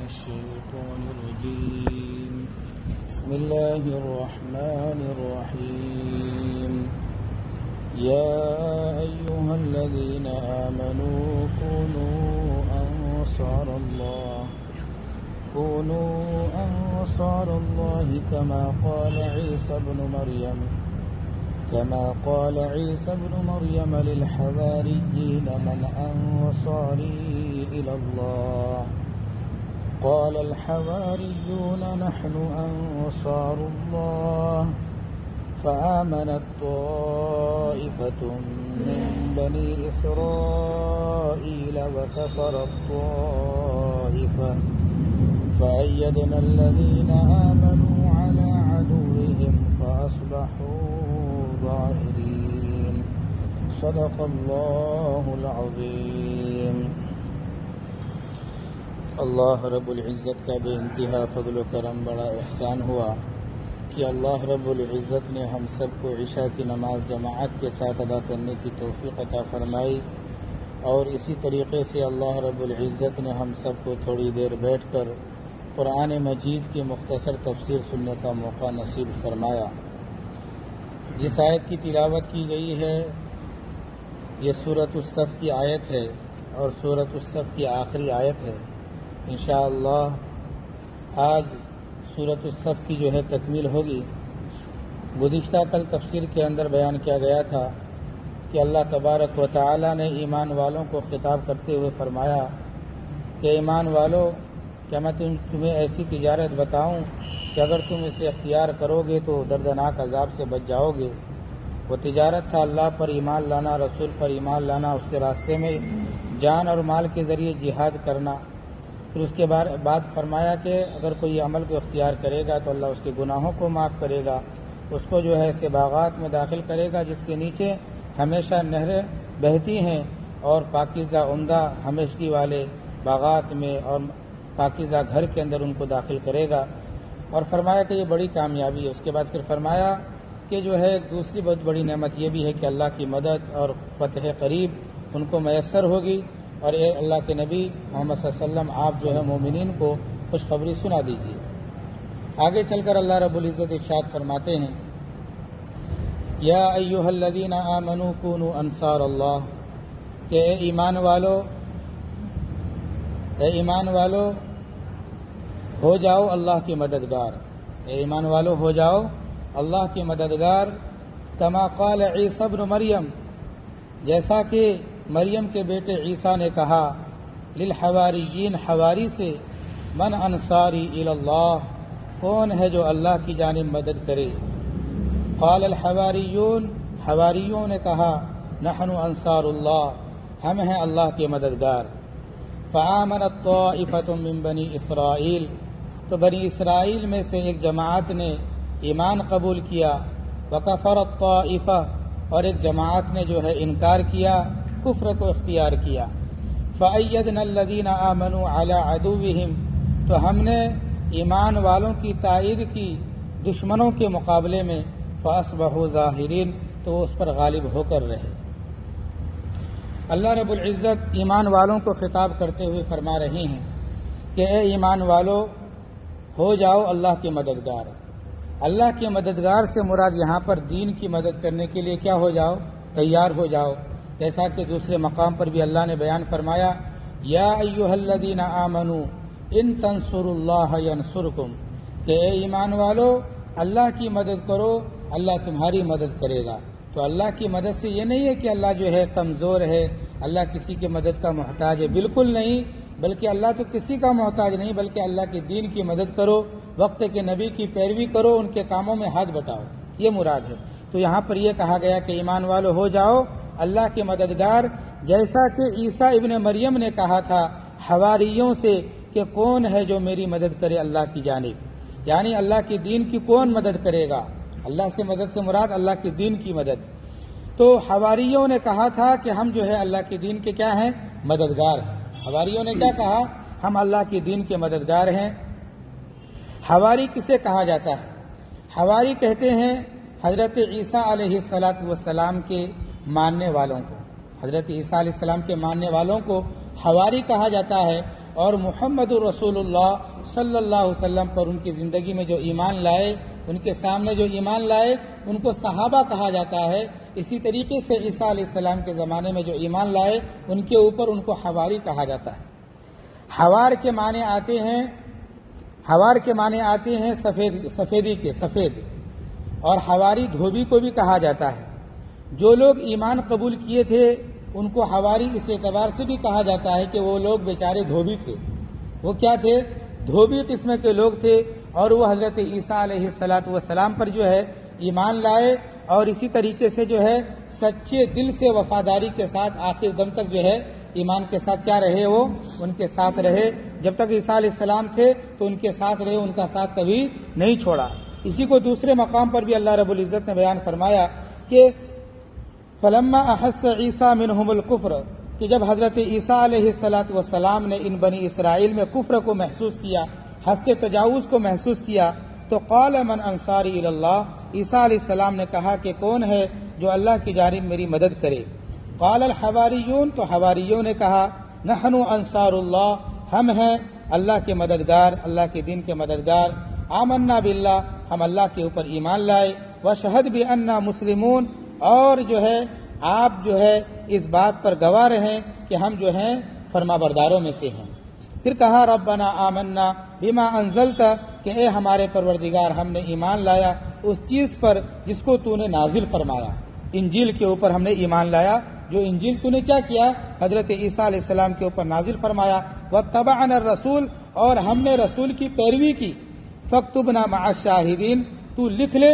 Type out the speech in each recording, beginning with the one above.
الشيطان الرجيم بسم الله الرحمن الرحيم يا أيها الذين آمنوا كونوا أنصار الله كما قال عيسى ابن مريم للحواريين من أنصاري إلى الله قال الحواريون نحن أنصار الله فآمنت طائفة من بني إسرائيل وكفرت طائفة فأيدنا الذين آمنوا على عدوهم فأصبحوا ظاهرين صدق الله العظيم. اللہ رب العزت کا بے انتہا فضل و کرم بڑا احسان ہوا کہ اللہ رب العزت نے ہم سب کو عشاء کی نماز جماعت کے ساتھ ادا کرنے کی توفیق عطا فرمائی، اور اسی طریقے سے اللہ رب العزت نے ہم سب کو تھوڑی دیر بیٹھ کر قرآن مجید کی مختصر تفسیر سننے کا موقع نصیب فرمایا. جس آیت کی تلاوت کی گئی ہے یہ suratussaf کی آیت ہے اور suratussaf کی آخری آیت ہے. انشاءاللہ آج suratussaf کی جو ہے تکمیل ہوگی. گزشتہ کل تفسیر کے اندر بیان کیا گیا تھا کہ اللہ تبارک و تعالی نے ایمان والوں کو خطاب کرتے ہوئے فرمایا کہ ایمان والو، کیا میں تمہیں ایسی تجارت بتاؤں کہ اگر تم اسے اختیار کرو گے تو دردناک عذاب سے بچ جاؤ گے. وہ تجارت تھا اللہ پر ایمان لانا، رسول پر ایمان لانا، اس کے راستے میں جان اور مال کے ذریعے جہاد کرنا. پھر اس کے بعد فرمایا کہ اگر کوئی عمل کو اختیار کرے گا تو اللہ اس کے گناہوں کو معاف کرے گا، اس کو جو ہے ایسے باغات میں داخل کرے گا جس کے نیچے ہمیشہ نہریں بہتی ہیں، اور پاکیزہ عمدہ ہمیشگی والے باغات میں اور پاکیزہ گھر کے اندر ان کو داخل کرے گا. اور فرمایا کہ یہ بڑی کامیابی ہے. اس کے بعد پھر فرمایا کہ جو ہے ایک دوسری بہت بڑی نعمت یہ بھی ہے کہ اللہ کی مدد اور فتح قریب ان کو میسر ہوگی. اور اے اللہ کے نبی محمد صلی اللہ علیہ وسلم، آپ جو ہے مومنین کو خوشخبری سنا دیجیے. آگے چل کر اللہ رب العزت ارشاد فرماتے ہیں یا ایھا الذین آمنوا کونوا انصار اللہ، کہ اے ایمان والو ہو جاؤ اللہ کے مددگار. اے ایمان والو ہو جاؤ اللہ کے مددگار. کما قال عیسی ابن مریم، جیسا کہ مریم کے بیٹے عیسیٰ نے کہا للحواریین، حواری سے، من انصاری الی اللہ، کون ہے جو اللہ کی جانب مدد کرے. قال الحواریون، حواریوں نے کہا نحن انصار اللہ، ہم ہیں اللہ کے مددگار. فآمنت طائفۃ من بنی اسرائیل، تو بنی اسرائیل میں سے ایک جماعت نے ایمان قبول کیا. وکفرت طائفہ، اور ایک جماعت نے جو ہے انکار کیا، کفر کو اختیار کیا. فأیدنا الذین آمنوا علی عدوہم، تو ہم نے ایمان والوں کی تائید کی دشمنوں کے مقابلے میں. فاصبحوا ظاہرین، تو وہ اس پر غالب ہو کر رہے. اللہ رب العزت ایمان والوں کو خطاب کرتے ہوئے فرما رہے ہیں کہ اے ایمان والو ہو جاؤ اللہ کے مددگار. اللہ کے مددگار سے مراد یہاں پر دین کی مدد کرنے کے لیے کیا ہو جاؤ؟ تیار ہو جاؤ. جیسا کہ دوسرے مقام پر بھی اللہ نے بیان فرمایا یا ایھا الذین آمنوا ان تنصروا اللہ ینصرکم، کہ اے ایمان والو اللہ کی مدد کرو، اللہ تمہاری مدد کرے گا. تو اللہ کی مدد سے یہ نہیں ہے کہ اللہ جو ہے کمزور ہے، اللہ کسی کی مدد کا محتاج ہے، بالکل نہیں. بلکہ اللہ تو کسی کا محتاج نہیں، بلکہ اللہ کے دین کی مدد کرو، وقت کے نبی کی پیروی کرو، ان کے کاموں میں ہاتھ بٹاؤ، یہ مراد ہے. تو یہاں پر یہ کہا گیا کہ ایمان والو ہو جاؤ اللہ کے مددگار، جیسا کہ عیسیٰ ابن مریم نے کہا تھا حواریوں سے کہ کون ہے جو میری مدد کرے اللہ کی جانب. یعنی اللہ کے دین کی کون مدد کرے گا؟ اللہ سے مدد سے مراد اللہ کے دین کی مدد. تو حواریوں نے کہا تھا کہ ہم جو ہے اللہ کے دین کے کیا ہیں؟ مددگار ہیں. حواریوں نے کیا کہا؟ ہم اللہ کے دین کے مددگار ہیں. حواری کسے کہا جاتا ہے؟ حواری کہتے ہیں حضرت عیسیٰ علیہ السلام کے ماننے والوں کو. حضرت عیسیٰ علیہ السلام کے ماننے والوں کو حواری کہا جاتا ہے. اور محمد الرسول اللہ صلی اللہ علیہ وسلم پر ان کی زندگی میں جو ایمان لائے، ان کے سامنے جو ایمان لائے، ان کو صحابہ کہا جاتا ہے۔ اسی طریقے سے عیسیٰ علیہ السلام کے زمانے میں جو ایمان لائے ان کے اوپر ان کو حواری کہا جاتا ہے۔ حوار کے معنی آتے ہیں سفیدی کے، سفید، اور حواری دھوبی کو بھی کہا جاتا ہے۔ جو لوگ ایمان قبول کیے تھے ان کو حواری اس اعتبار سے بھی کہا جاتا ہے کہ وہ لوگ بیچارے دھوبی تھے۔ وہ کیا تھے؟ دھوبی قسم کے لوگ تھے، اور وہ حضرت عیسیٰ علیہ السلام پر جو ہے ایمان لائے، اور اسی طریقے سے جو ہے سچے دل سے وفاداری کے ساتھ آخر دم تک جو ہے ایمان کے ساتھ کیا رہے، وہ ان کے ساتھ رہے۔ جب تک عیسیٰ علیہ السلام تھے تو ان کے ساتھ رہے، ان کا ساتھ کبھی نہیں چھوڑا۔ اسی کو دوسرے مقام پر بھی اللہ رب العزت نے بیان فرمایا کہ فلما احس عیسیٰ منہم الکفر، کہ جب حضرت عیسیٰ علیہ السلام نے ان بنی اسرائیل میں کفر کو محسوس کیا، حد سے تجاوز کو محسوس کیا، تو قال من انصاری الی اللہ، عیسیٰ علیہ السلام نے کہا کہ کون ہے جو اللہ کی جانب میری مدد کرے؟ قال الحواریون، تو حواریوں نے کہا نحن انصار اللہ، ہم ہیں اللہ کے مددگار، اللہ کے دین کے مددگار۔ آمنا باللہ، ہم اللہ کے اوپر ایمان لائے، وشہد بأننا مسلمون، اور جو ہے آپ جو ہے اس بات پر گواہ رہیں کہ ہم جو ہیں فرما برداروں میں سے ہیں۔ پھر کہا ربنا آمنا بما انزلت، کہ اے ہمارے پروردگار ہم نے ایمان لایا اس چیز پر جس کو تو نے نازل فرمایا، انجیل کے اوپر ہم نے ایمان لایا، جو انجیل تو نے کیا کیا؟ حضرت عیسیٰ علیہ السلام کے اوپر نازل فرمایا۔ واتبعنا الرسول، اور ہم نے رسول کی پیروی کی۔ فاکتبنا مع الشاہدین، تو لکھ لے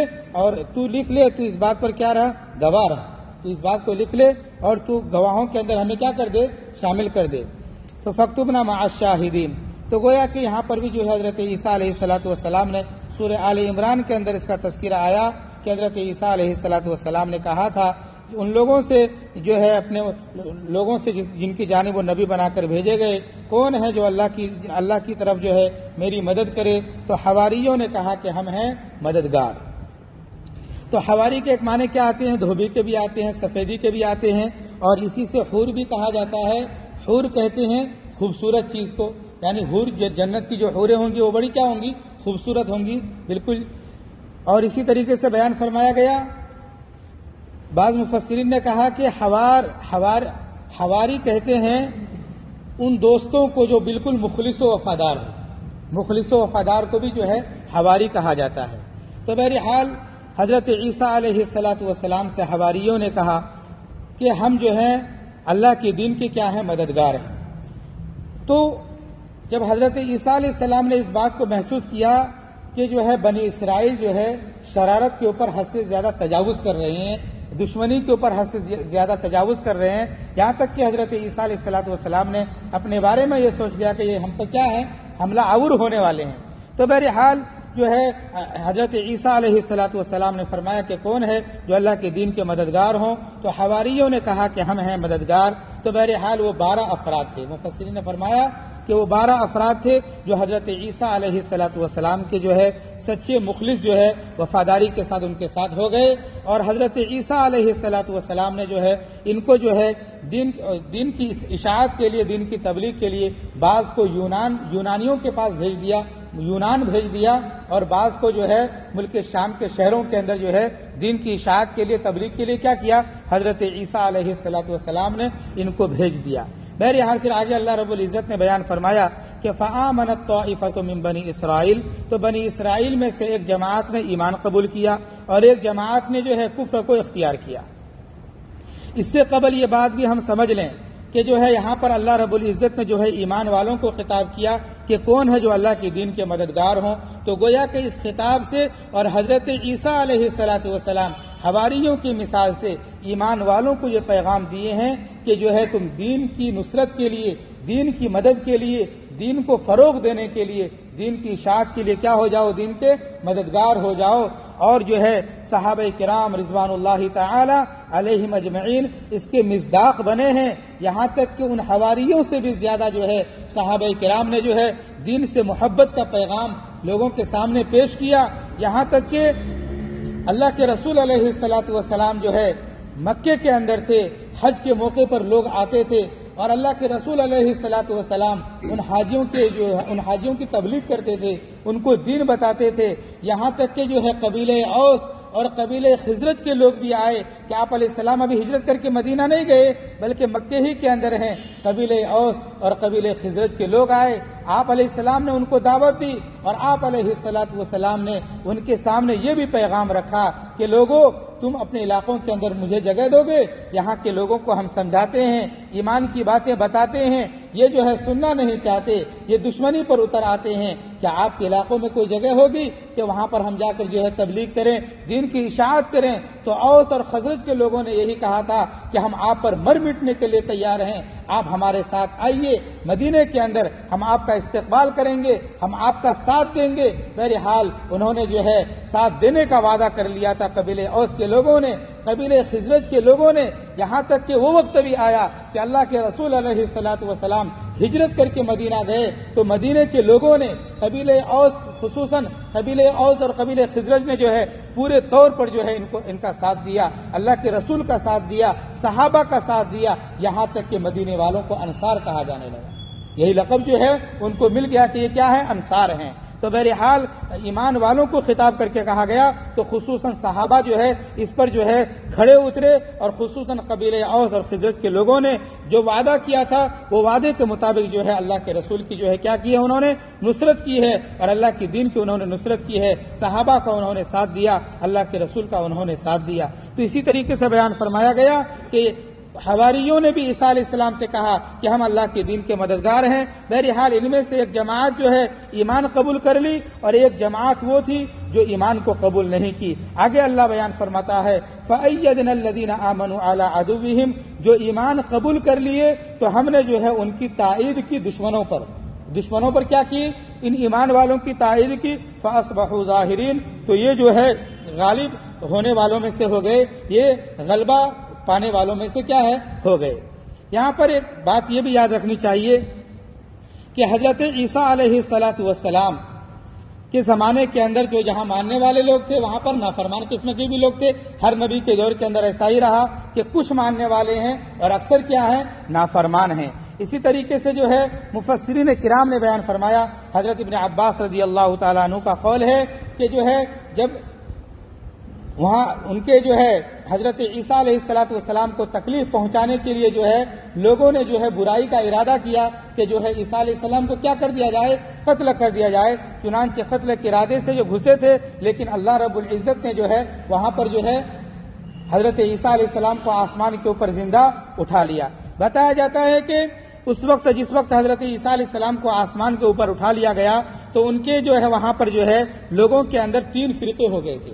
تو اس بات پر کیا رہا؟ گواہ رہا، تو اس بات کو لکھ لے اور تو گواہوں کے اندر ہمیں کیا کر دے؟ شامل کر دے۔ تو فاکتبنا مع الشاہدین، تو گویا کہ یہاں پر بھی جو ہے حضرت عیسیٰ علیہ السلام نے سورہ آل عمران کے اندر اس کا تذکرہ آیا کہ حضرت عیسیٰ علیہ السلام نے کہا تھا کہ ان لوگوں سے جو ہے اپنے لوگوں سے جن کی جانب وہ نبی بنا کر بھیجے گئے، کون ہے جو اللہ کی طرف جو ہے میری مدد کرے؟ تو حواریوں نے کہا کہ ہم ہیں مددگار۔ تو حواری کے ایک معنی کیا آتے ہیں؟ دھوبی کے بھی آتے ہیں، سفیدی کے بھی آتے ہیں، اور اسی سے حور بھی کہا جاتا ہے۔ حور کہتے ہیں خوبصورت چیز کو، یعنی حور جنت کی جو حوریں ہوں گی وہ بڑی کیا ہوں گی؟ خوبصورت ہوں گی، بالکل۔ اور اسی طریقے سے بیان فرمایا گیا، بعض مفسرین نے کہا کہ حواری کہتے ہیں ان دوستوں کو جو بالکل مخلص و وفادار ہو، مخلص و وفادار کو بھی جو ہے حواری کہا جاتا ہے۔ تو بہرحال حضرت عیسیٰ علیہ السلام سے حواریوں نے کہا کہ ہم جو ہیں اللہ کے دین کے کیا ہیں؟ مددگار ہیں۔ تو جب حضرت عیسیٰ علیہ السلام نے اس بات کو محسوس کیا کہ جو ہے بنی اسرائیل جو ہے شرارت کے اوپر حد سے زیادہ تجاوز کر رہے ہیں، دشمنی کے اوپر حد سے زیادہ تجاوز کر رہے ہیں، یہاں تک کہ حضرت عیسیٰ علیہ السلام نے اپنے بارے میں یہ سوچ لیا کہ یہ ہم پر کیا ہے؟ حملہ آور ہونے والے ہیں۔ تو بہرحال جو ہے حضرت عیسیٰ علیہ السلام نے فرمایا کہ کون ہے جو اللہ کے دین کے مددگار ہوں؟ تو حواریوں نے کہا کہ ہم ہیں مددگار۔ تو بہرحال وہ 12 افراد تھے، مفسرین نے فرمایا کہ وہ 12 افراد تھے جو حضرت عیسیٰ علیہ السلام کے جو ہے سچے مخلص جو ہے وفاداری کے ساتھ ان کے ساتھ ہو گئے، اور حضرت عیسیٰ علیہ السلام نے جو ہے ان کو جو ہے دین کی اشاعت کے لیے، دین کی تبلیغ کے لیے بعض کو یونانیوں کے پاس بھیج دیا، یونان بھیج دیا، اور بعض کو جو ہے ملک شام کے شہروں کے اندر جو ہے دین کی اشاعت کے لیے، تبلیغ کے لیے کیا کیا؟ حضرت عیسیٰ علیہ السلام نے ان کو بھیج دیا۔ بہرحال پھر آگے اللہ رب العزت نے بیان فرمایا کہ فآمنت طائفۃ من بنی اسرائیل، تو بنی اسرائیل میں سے ایک جماعت نے ایمان قبول کیا اور ایک جماعت نے جو ہے کفر کو اختیار کیا۔ اس سے قبل یہ بات بھی ہم سمجھ لیں کہ جو ہے یہاں پر اللہ رب العزت نے جو ہے ایمان والوں کو خطاب کیا کہ کون ہے جو اللہ کے دین کے مددگار ہوں، تو گویا کہ اس خطاب سے اور حضرت عیسیٰ علیہ السلام حواریوں کی مثال سے ایمان والوں کو یہ پیغام دیے ہیں کہ جو ہے تم دین کی نصرت کے لیے، دین کی مدد کے لیے، دین کو فروغ دینے کے لیے، دین کی اشاعت کے لیے کیا ہو جاؤ؟ دین کے مددگار ہو جاؤ۔ اور جو ہے صحابہ کرام رضوان اللہ تعالی علیہم اجمعین اس کے مصداق بنے ہیں، یہاں تک کہ ان حواریوں سے بھی زیادہ جو ہے صحابہ کرام نے جو ہے دین سے محبت کا پیغام لوگوں کے سامنے پیش کیا، یہاں تک کہ اللہ کے رسول علیہ السلام جو ہے مکے کے اندر تھے، حج کے موقع پر لوگ آتے تھے، اور اللہ کے رسول علیہ الصلوۃ والسلام ان حاجیوں کی تبلیغ کرتے تھے، ان کو دین بتاتے تھے، یہاں تک کہ جو ہے قبیلہ اوس اور قبیلہ خزرج کے لوگ بھی آئے کہ آپ علیہ السلام ابھی ہجرت کر کے مدینہ نہیں گئے بلکہ مکے ہی کے اندر ہیں۔ قبیلہ اوس اور قبیلہ خزرج کے لوگ آئے، آپ علیہ السلام نے ان کو دعوت دی اور آپ علیہ السلام نے ان کے سامنے یہ بھی پیغام رکھا کہ لوگوں تم اپنے علاقوں کے اندر مجھے جگہ دو گے، یہاں کے لوگوں کو ہم سمجھاتے ہیں، ایمان کی باتیں بتاتے ہیں، یہ جو ہے سننا نہیں چاہتے، یہ دشمنی پر اتر آتے ہیں، کیا آپ کے علاقوں میں کوئی جگہ ہوگی کہ وہاں پر ہم جا کر جو ہے تبلیغ کریں، دین کی اشاعت کریں؟ تو اوس اور خزرج کے لوگوں نے یہی کہا تھا کہ ہم آپ پر مر مٹنے کے لیے تیار ہیں، آپ ہمارے ساتھ آئیے مدینے کے اندر، ہم آپ کا استقبال کریں گے، ہم آپ کا ساتھ دیں گے۔ بہرحال انہوں نے جو ہے ساتھ دینے کا وعدہ کر لیا تھا قبیلہ اوس کے لوگوں نے، قبیلہ خزرج کے لوگوں نے، یہاں تک کہ وہ وقت بھی آیا کہ اللہ کے رسول علیہ الصلوۃ والسلام ہجرت کر کے مدینہ گئے تو مدینے کے لوگوں نے قبیلہ اوس خصوصاً قبیلہ اوس اور قبیلہ خزرج نے جو ہے پورے طور پر جو ہے ان کا ساتھ دیا، اللہ کے رسول کا ساتھ دیا، صحابہ کا ساتھ دیا، یہاں تک کہ مدینے والوں کو انصار کہا جانے لگا۔ یہی لقب جو ہے ان کو مل گیا کہ یہ کیا ہے، انصار ہیں۔ تو بہرحال ایمان والوں کو خطاب کر کے کہا گیا تو خصوصاً صحابہ جو ہے اس پر جو ہے کھڑے اترے، اور خصوصاً قبیلہ اوس اور خزرج کے لوگوں نے جو وعدہ کیا تھا وہ وعدے کے مطابق جو ہے اللہ کے رسول کی جو ہے کیا کی ہے، انہوں نے نصرت کی ہے، اور اللہ کے دین کی انہوں نے نصرت کی ہے، صحابہ کا انہوں نے ساتھ دیا، اللہ کے رسول کا انہوں نے ساتھ دیا۔ تو اسی طریقے سے بیان فرمایا گیا کہ حواریوں نے بھی عیسیٰ علیہ السلام سے کہا کہ ہم اللہ کے دین کے مددگار ہیں۔ بہرحال ان میں سے ایک جماعت جو ہے ایمان قبول کر لی اور ایک جماعت وہ تھی جو ایمان کو قبول نہیں کی۔ آگے اللہ بیان فرماتا ہے فَأَيَّدْنَا الَّذِينَ آمَنُوا عَلَىٰ عَدُوِّهِمْ، جو ایمان قبول کر لیے تو ہم نے جو ہے ان کی تائید کی دشمنوں پر کیا کی، ان ایمان والوں کی تائید کی، فَأَصْبَحُوا ظَاهِرِينَ، تو یہ جو ہے غالب ہونے والوں میں سے ہو گئے، یہ غلبہ پانے والوں میں سے کیا ہے، ہو گئے۔ یہاں پر ایک بات یہ بھی یاد رکھنی چاہیے کہ حضرت عیسیٰ علیہ السلام کے زمانے کے اندر جو جہاں ماننے والے لوگ تھے وہاں پر نافرمان قسم کے بھی لوگ تھے۔ ہر نبی کے دور کے اندر ایسا ہی رہا کہ کچھ ماننے والے ہیں اور اکثر کیا ہیں، نافرمان ہیں۔ اسی طریقے سے جو ہے مفسرین کرام نے بیان فرمایا، حضرت ابن عباس رضی اللہ تعالیٰ عنہ کا قول ہے کہ جو ہے جب وہاں ان کے جو ہے حضرت عیسیٰ علیہ السلام کو تکلیف پہنچانے کے لیے جو ہے لوگوں نے جو ہے برائی کا ارادہ کیا کہ جو ہے عیسیٰ علیہ السلام کو کیا کر دیا جائے، قتل کر دیا جائے۔ چنانچہ قتل کے ارادے سے جو گھسے تھے، لیکن اللہ رب العزت نے جو ہے وہاں پر جو ہے حضرت عیسیٰ علیہ السلام کو آسمان کے اوپر زندہ اٹھا لیا۔ بتایا جاتا ہے کہ جس وقت حضرت عیسیٰ علیہ السلام کو آسمان کے اوپر اٹھا لیا گیا تو ان کے جو ہے وہاں پر جو ہے لوگوں کے اندر 3 فرقے ہو گئے تھے،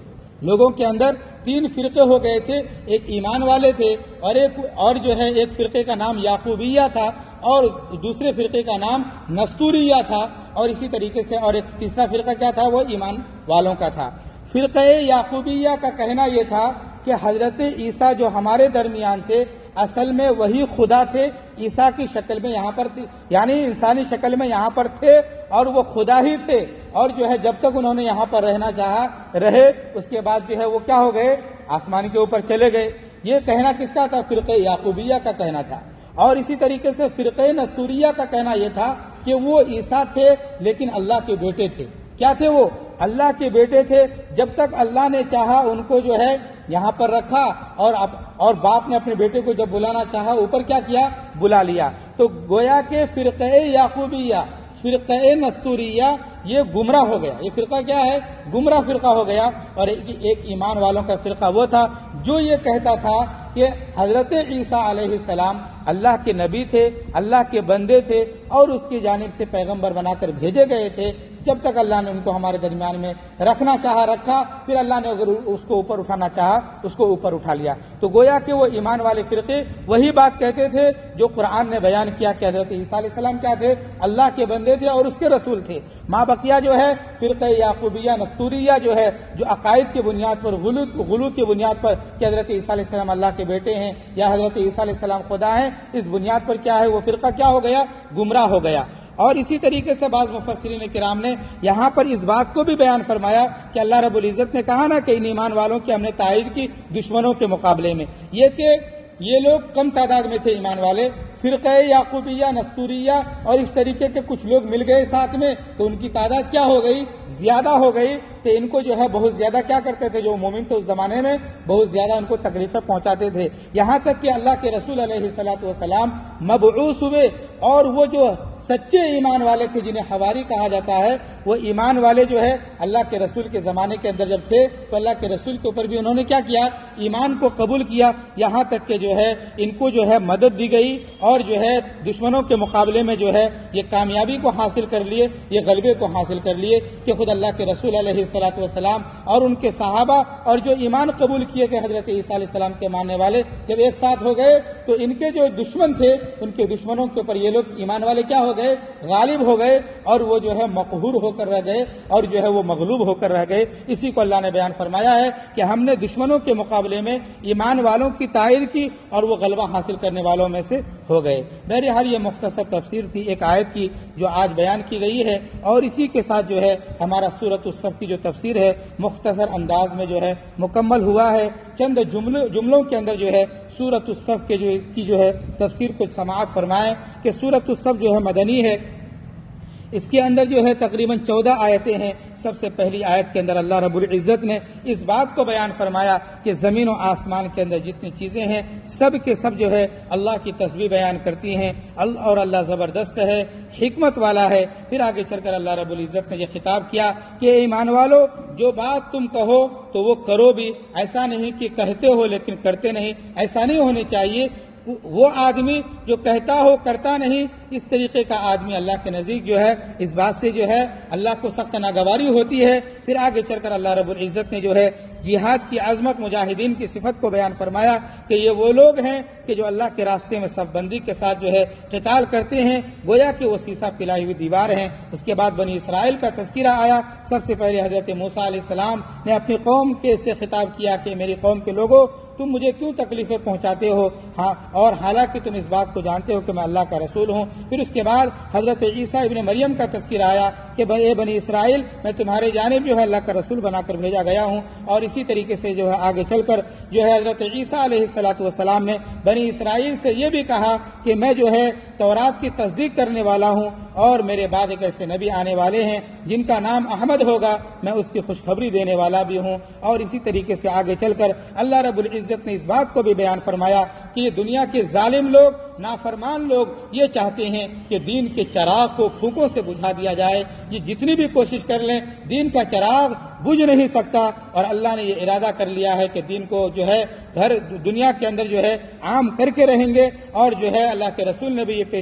ایک ایمان والے تھے اور جو ہے ایک فرقے کا نام یعقوبیہ تھا اور دوسرے فرقے کا نام نستوریہ تھا، اور اسی طریقے سے اور ایک تیسرا فرقہ کیا تھا، وہ ایمان والوں کا تھا۔ فرقہ یعقوبیہ کا کہنا یہ تھا کہ حضرت عیسیٰ جو ہمارے درمیان تھے اصل میں وہی خدا تھے، عیسیٰ کی شکل میں یہاں پر یعنی انسانی شکل میں یہاں پر تھے اور وہ خدا ہی تھے، اور جو ہے جب تک انہوں نے یہاں پر رہنا چاہا رہے، اس کے بعد جو ہے وہ کیا ہو گئے، آسمان کے اوپر چلے گئے۔ یہ کہنا کس کا تھا، فرقہ یعقوبیہ کا کہنا تھا۔ اور اسی طریقے سے فرقہ نستوریہ کا کہنا یہ تھا کہ وہ عیسیٰ تھے لیکن اللہ کے بیٹے تھے۔ کیا تھے وہ، اللہ کے بیٹے تھے، جب تک اللہ نے چاہا ان کو جو ہے یہاں پر رکھا اور باپ نے اپنے بیٹے کو جب بلانا چاہا اوپر کیا کیا، بلا لیا۔ تو گویا کہ فرقہ یعقوبیہ، فرقہ نستوریہ یہ گمراہ ہو گیا، یہ فرقہ کیا ہے، گمراہ فرقہ ہو گیا۔ اور ایک ایمان والوں کا فرقہ وہ تھا جو یہ کہتا تھا کہ حضرت عیسیٰ علیہ السلام اللہ کے نبی تھے، اللہ کے بندے تھے اور اس کی جانب سے پیغمبر بنا کر بھیجے گئے تھے۔ جب تک اللہ نے ان کو ہمارے درمیان میں رکھنا چاہا رکھا، پھر اللہ نے اگر اس کو اوپر اٹھانا چاہا اس کو اوپر اٹھا لیا۔ تو گویا کہ وہ ایمان والے فرقے وہی بات کہتے تھے جو قرآن نے بیان کیا کہ حضرت عیسیٰ علیہ السلام کیا تھے، اللہ کے بندے تھے اور اس کے رسول تھے۔ ماں بقیہ جو ہے فرقہ یعقوبیہ نستوریہ جو ہے، جو عقائد کی بنیاد پر غلو کی بنیاد پر کہ حضرت عیسیٰ علیہ السلام اللہ کے بیٹے ہیں یا حضرت عیسیٰ علیہ السلام خدا ہیں، اس بنیاد پر کیا ہے وہ فرقہ کیا ہو گیا، گمراہ ہو گیا۔ اور اسی طریقے سے بعض مفسرین کرام نے یہاں پر اس بات کو بھی بیان فرمایا کہ اللہ رب العزت نے کہا نا کہ ان ایمان والوں کی ہم نے تائید کی دشمنوں کے مقابلے میں، یہ کہ یہ لوگ کم تعداد میں تھے ایمان والے، فرقہ یعقوبیہ، نستوریہ اور اس طریقے کے کچھ لوگ مل گئے ساتھ میں، تو ان کی تعداد کیا ہو گئی؟ زیادہ ہو گئی۔ تو ان کو جو ہے بہت زیادہ کیا کرتے تھے، جو مومن تھے اس زمانے میں بہت زیادہ ان کو تکلیفیں پہنچاتے تھے، یہاں تک کہ اللہ کے رسول علیہ الصلوۃ والسلام مبعوث ہوئے، اور وہ جو سچے ایمان والے تھے جنہیں حواری کہا جاتا ہے، وہ ایمان والے جو ہے اللہ کے رسول کے زمانے کے اندر جب تھے تو اللہ کے رسول کے اوپر بھی انہوں نے کیا کیا؟ ایمان کو قبول کیا، یہاں تک کہ جو ہے ان کو جو ہے مدد دی گئی، اور جو ہے دشمنوں کے مقابلے میں جو ہے یہ کامیابی کو حاصل کر لیے، یہ غلبے کو حاصل کر لیے کہ خود اللہ کے رسول علیہ الصلوۃ والسلام اور ان کے صحابہ اور جو ایمان قبول کیے تھے حضرت عیسیٰ علیہ السلام کے ماننے والے جب ایک ساتھ ہو گئے تو ان کے جو دشمن تھے ان کے دشمنوں کے اوپر یہ لوگ ایمان والے کیا ہو گئے؟ غالب ہو گئے، اور وہ جو ہے مقہور ہو کر رہ گئے، اور جو ہے وہ مغلوب ہو کر رہ گئے۔ اسی کو اللہ نے بیان فرمایا ہے کہ ہم نے دشمنوں کے مقابلے میں ایمان والوں کی تائید کی اور وہ غلبہ حاصل کرنے والوں میں سے ہو گئے۔ بہرحال یہ مختصر تفسیر تھی ایک آیت کی جو آج بیان کی گئی ہے، اور اسی کے ساتھ جو ہے ہمارا سورۃ الصف کی جو تفسیر ہے مختصر انداز میں جو ہے مکمل ہوا ہے۔ چند جملوں کے اندر جو ہے سورۃ الصف کے جو ہے تفسیر کو سماعت فرمائیں کہ سورۃ الصف جو ہے مدنی ہے، اس کے اندر جو ہے تقریباً 14 آیتیں ہیں۔ سب سے پہلی آیت کے اندر اللہ رب العزت نے اس بات کو بیان فرمایا کہ زمین و آسمان کے اندر جتنی چیزیں ہیں سب کے سب جو ہے اللہ کی تسبیح بیان کرتی ہیں، اور اللہ زبردست ہے، حکمت والا ہے۔ پھر آگے چل کر اللہ رب العزت نے یہ خطاب کیا کہ ایمان والو جو بات تم کہو تو وہ کرو بھی، ایسا نہیں کہ کہتے ہو لیکن کرتے نہیں، ایسا نہیں ہونے چاہیے۔ وہ آدمی جو کہتا ہو کرتا نہیں، اس طریقے کا آدمی اللہ کے نزدیک جو ہے اس بات سے جو ہے اللہ کو سخت ناگواری ہوتی ہے۔ پھر آگے چل کر اللہ رب العزت نے جو ہے جہاد کی عظمت، مجاہدین کی صفت کو بیان فرمایا کہ یہ وہ لوگ ہیں کہ جو اللہ کے راستے میں صف بندی کے ساتھ جو ہے قتال کرتے ہیں، گویا کہ وہ سیسا پلائی ہوئی دیوار ہیں۔ اس کے بعد بنی اسرائیل کا تذکرہ آیا۔ سب سے پہلے حضرت موسیٰ علیہ السلام نے اپنی قوم کے سے خطاب کیا کہ میری قوم کے لوگوں تم مجھے کیوں تکلیفیں پہنچاتے ہو، اور حالانکہ تم اس بات کو جانتے ہو کہ میں اللہ کا رسول ہوں۔ پھر اس کے بعد حضرت عیسیٰ ابن مریم کا تذکرہ آیا کہ اے بنی اسرائیل میں تمہارے جانب جو ہے اللہ کا رسول بنا کر بھیجا گیا ہوں، اور اسی طریقے سے جو ہے آگے چل کر جو ہے حضرت عیسیٰ علیہ السلام نے بنی اسرائیل سے یہ بھی کہا کہ میں جو ہے تورات کی تصدیق کرنے والا ہوں، اور میرے بعد ایک ایسے نبی آنے والے ہیں جن کا نام احمد ہوگا، میں اس کی خوشخبری دینے والا بھی ہوں۔ اور اسی طریقے سے آگے چل کر اللہ رب العزت نے اس بات کو بھی بیان فرمایا کہ یہ دنیا کے ظالم لوگ، نافرمان لوگ یہ چاہتے ہیں کہ دین کے چراغ کو پھونکوں سے بجھا دیا جائے، یہ جتنی بھی کوشش کر لیں دین کا چراغ بجھ نہیں سکتا، اور اللہ نے یہ ارادہ کر لیا ہے کہ دین کو جو ہے گھر دنیا کے اندر جو ہے عام کر کے رہیں گے۔ اور جو ہے اللہ کے رسول نے بھی یہ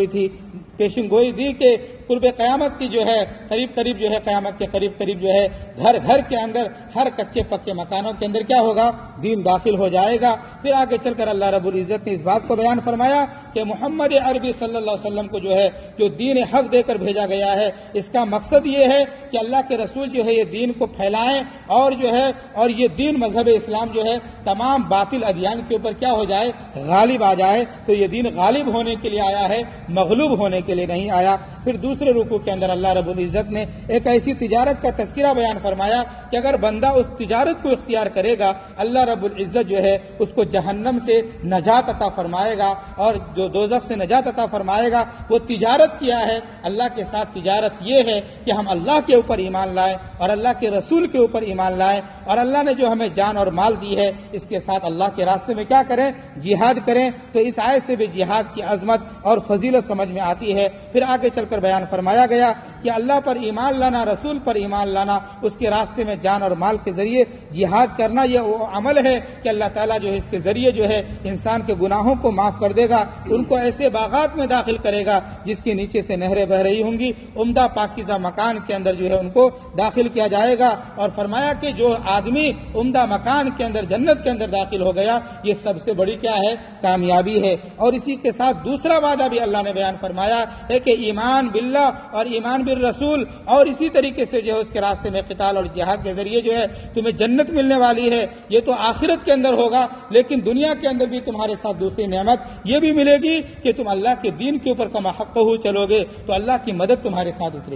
پیشن گوئی دی کہ قرب قیامت کی جو ہے قریب جو ہے قیامت کے قریب جو ہے گھر گھر کے اندر ہر کچے پکے مکانوں کے اندر کیا ہوگا؟ دین داخل ہو جائے گا۔ پھر آگے چل کر اللہ رب العزت نے اس بات کو بیان فرمایا کہ محمد عربی صلی اللہ علیہ وسلم کو جو ہے جو دین حق دے کر بھیجا گیا ہے، اس کا مقصد یہ ہے کہ اللہ کے رسول جو ہے یہ دین کو پھیلائیں، اور جو ہے اور یہ دین مذہب اسلام جو ہے تمام باطل ادیان کے اوپر کیا ہو جائے؟ غالب آ جائے۔ تو یہ دین غالب ہونے کے لیے آیا ہے، مغلوب ہونے کے لیے نہیں آیا۔ پھر دوسرے رکوع کے اندر اللہ رب العزت نے ایک ایسی تجارت کا تذکرہ بیان فرمایا کہ اگر بندہ اس تجارت کو اختیار کرے گا اللہ رب العزت جو ہے اس کو جہنم سے نجات عطا فرمائے گا، اور جو دوزخ سے نجات عطا فرمائے گا۔ وہ تجارت کیا ہے؟ اللہ کے ساتھ تجارت یہ ہے کہ ہم اللہ کے اوپر ایمان لائیں اور اللہ کے رسول کے اوپر ایمان لائیں، اور اللہ نے جو ہمیں جان اور مال دی ہے اس کے ساتھ اللہ کے راستے میں کیا کریں؟ جہاد کریں۔ تو اس آیت سے بھی جہاد کی عظمت اور فضیلت سمجھ میں آتی ہے۔ پھر آگے چل کر بیان فرمایا گیا کہ اللہ پر ایمان لانا، رسول پر ایمان لانا، اس کے راستے میں جان اور مال کے ذریعے جہاد کرنا، یہ وہ عمل ہے کہ اللہ تعالیٰ جو ہے اس کے ذریعے جو ہے انسان کے گناہوں کو معاف کر دے گا، ان کو ایسے باغات میں داخل کرے گا جس کے نیچے سے نہریں بہ رہی ہوں گی، عمدہ پاکیزہ مکان کے اندر جو ہے ان کو داخل کیا جائے گا۔ اور فرمایا کہ جو آدمی عمدہ مکان کے اندر، جنت کے اندر داخل ہو گیا، یہ سب سے بڑی کیا ہے؟ کامیابی ہے۔ اور اسی کے ساتھ دوسرا وعدہ بھی اللہ نے بیان فرمایا ہے کہ ایمان باللہ اور ایمان بالرسول، اور اسی طریقے سے جو ہے اس کے راستے میں قتال اور جہاد کے ذریعے جو ہے تمہیں جنت ملنے والی ہے۔ یہ تو آخرت کے اندر ہوگا، لیکن دنیا کے اندر بھی تمہارے ساتھ دوسری نعمت یہ بھی ملے گی کہ تم اللہ کے دین کے اوپر کما حق ہو چلو گے تو اللہ کی مدد تمہارے ساتھ اترے گی۔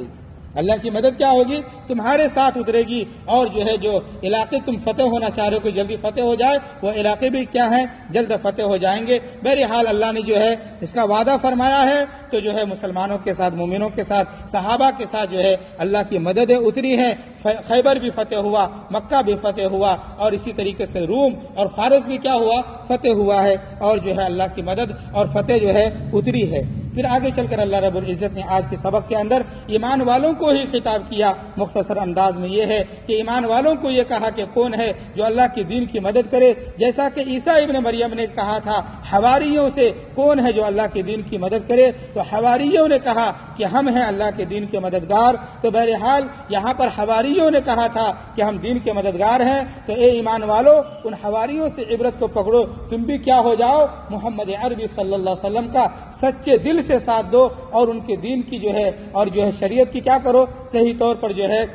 اللہ کی مدد کیا ہوگی؟ تمہارے ساتھ اترے گی، اور جو ہے جو علاقے تم فتح ہونا چاہ رہے ہو کہ جلدی فتح ہو جائے، وہ علاقے بھی کیا ہیں؟ جلد فتح ہو جائیں گے۔ بہرحال اللہ نے جو ہے اس کا وعدہ فرمایا ہے، تو جو ہے مسلمانوں کے ساتھ، مومنوں کے ساتھ، صحابہ کے ساتھ جو ہے اللہ کی مددیں اتری ہیں۔ خیبر بھی فتح ہوا، مکہ بھی فتح ہوا، اور اسی طریقے سے روم اور فارس بھی کیا ہوا؟ فتح ہوا ہے، اور جو ہے اللہ کی مدد اور فتح جو ہے اتری ہے۔ پھر آگے چل کر اللہ رب العزت نے آج کے سبق کے اندر ایمان والوں کو ہی خطاب کیا۔ مختصر انداز میں یہ ہے کہ ایمان والوں کو یہ کہا کہ کون ہے جو اللہ کے دین کی مدد کرے، جیسا کہ عیسیٰ ابن مریم نے کہا تھا حواریوں سے کون ہے جو اللہ کے دین کی مدد کرے، تو حواریوں نے کہا کہ ہم ہیں اللہ کے دین کے مددگار۔ تو بہرحال یہاں پر حواریوں نے کہا تھا کہ ہم دین کے مددگار ہیں، تو اے ایمان والو ان حواریوں سے عبرت کو پکڑو، تم بھی کیا ہو جاؤ؟ محمد عربی صلی اللہ علیہ وسلم کا سچے دل سے ساتھ دو، اور ان کے دین کی جو ہے اور جو ہے شریعت کی کیا کرو؟ صحیح طور پر جو ہے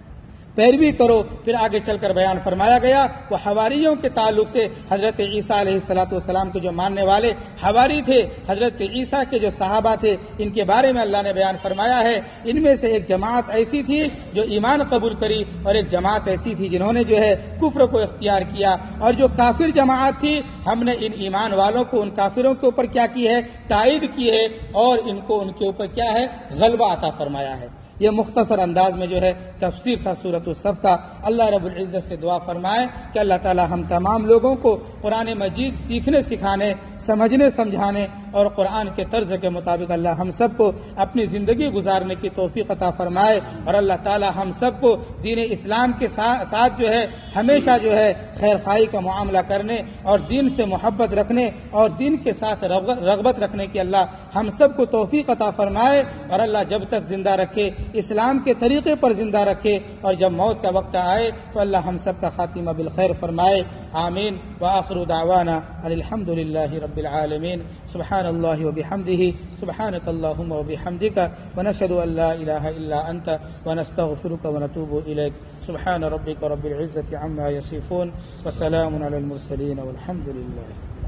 پیروی کرو۔ پھر آگے چل کر بیان فرمایا گیا وہ حواریوں کے تعلق سے حضرت عیسیٰ علیہ السلام کے جو ماننے والے حواری تھے، حضرت عیسیٰ کے جو صحابہ تھے، ان کے بارے میں اللہ نے بیان فرمایا ہے ان میں سے ایک جماعت ایسی تھی جو ایمان قبول کری، اور ایک جماعت ایسی تھی جنہوں نے جو ہے کفر کو اختیار کیا، اور جو کافر جماعت تھی ہم نے ان ایمان والوں کو ان کافروں کے اوپر کیا کی ہے؟ تائید کی ہے، اور ان کو ان کے اوپر کیا ہے؟ غلبہ عطا فرمایا ہے۔ یہ مختصر انداز میں جو ہے تفسیر تھا سورۃ الصف کا۔ اللہ رب العزت سے دعا فرمائے کہ اللہ تعالی ہم تمام لوگوں کو قرآن مجید سیکھنے، سکھانے، سمجھنے، سمجھانے اور قرآن کے طرز کے مطابق اللہ ہم سب کو اپنی زندگی گزارنے کی توفیق عطا فرمائے، اور اللہ تعالی ہم سب کو دین اسلام کے ساتھ جو ہے ہمیشہ جو ہے خیر خواہی کا معاملہ کرنے، اور دین سے محبت رکھنے، اور دین کے ساتھ رغبت رکھنے کی اللہ ہم سب کو توفیق عطا فرمائے، اور اللہ جب تک زندہ رکھے اسلام کے طریقے پر زندہ رکھے، اور جب موت کا وقت آئے تو اللہ ہم سب کا خاتمہ بالخیر فرمائے۔ آمین۔ وآخر دعوانا ان الحمد للہ رب العالمین۔ سبحان اللہ وبحمدہ، سبحانک اللہم وبحمدک، ونشہد ان لا الہ الا انت، ونستغفرک ونتوب الیک۔ سبحان ربک رب العزة عما یصفون، وسلام علی المرسلین، والحمد للہ۔